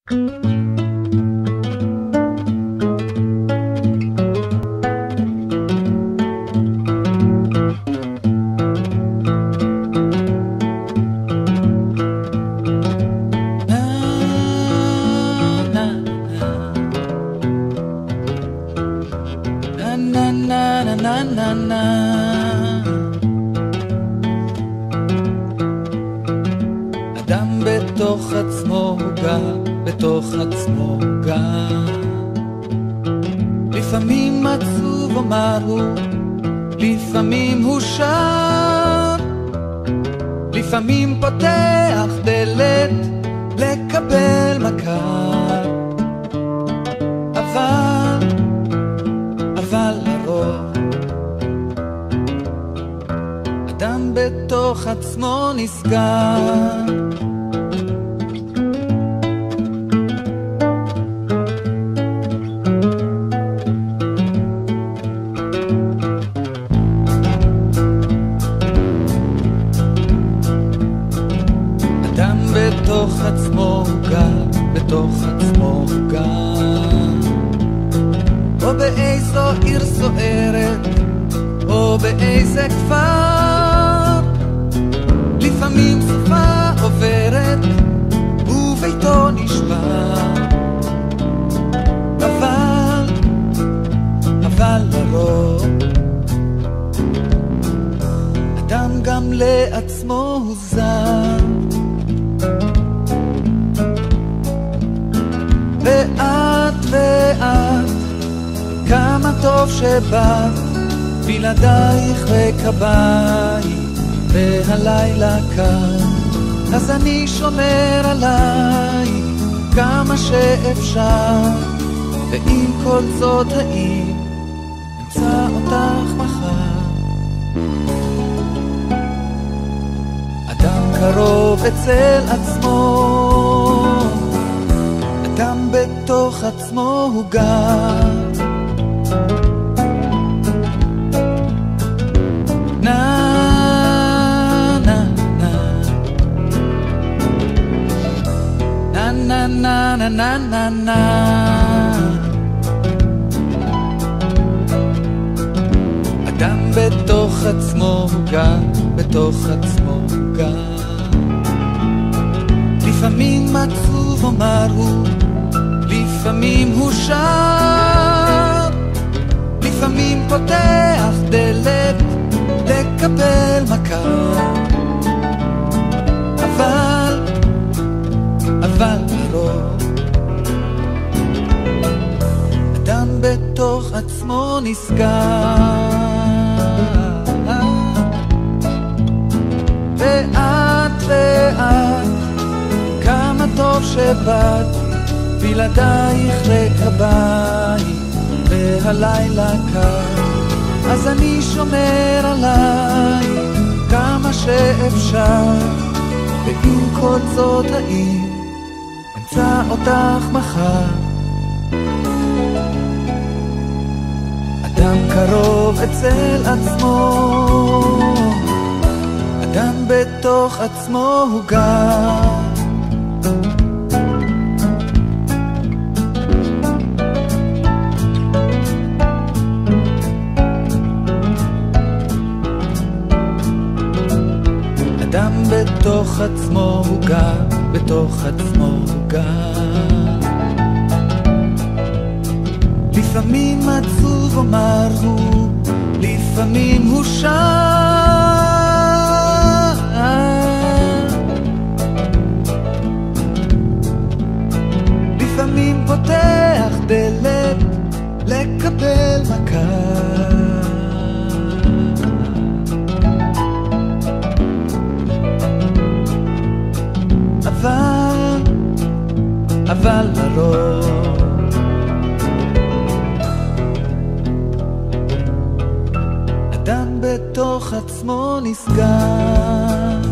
אדם בתוך עצמו גר, בתוך עצמו גר. לפעמים עצוב ומר הוא, לפעמים הוא שר, לפעמים פותח דלת לקבל מכר. אבל לרוב אדם בתוך עצמו נסגר. אדם בתוך עצמו גר, בתוך עצמו גר. או באיזו עיר סוערת, או באיזה כפר. לפעמים סופה עוברת, וביתו נשבר. אבל לרוב אדם גם לעצמו הוא זר. ואת כמה טוב שבאת, בלעדייך וכבית והלילה קר. אז אני שומר עלייך כמה שאפשר, ועם כל זאת האם אמצא אותך מחר. אדם קרוב אצל עצמו, אדם בתוך עצמו הוא גר. na na na na na. אדם בתוך עצמו גר, בתוך עצמו גר. לפעמים עצוב ומר הוא, לפעמים הוא שר, לפעמים פותח דלת לקבל מכר. אבל לרוב אדם בתוך עצמו נסגר. ואת כמה טוב שבאת, בלעדייך לקבייך והלילה קר. אז אני שומר עלייך כמה שאפשר, ועם כל זאת האם אמצא אותך מחר. אדם קרוב אצל עצמו, אדם בתוך עצמו הוא גר. אדם בתוך עצמו הוא גר, בתוך עצמו הוא גר. לפעמים עצוב ומר הוא, לפעמים הוא שר, לפעמים פותח דלת לקבל מכר. אבל לרוב אדם בתוך עצמו נסגר.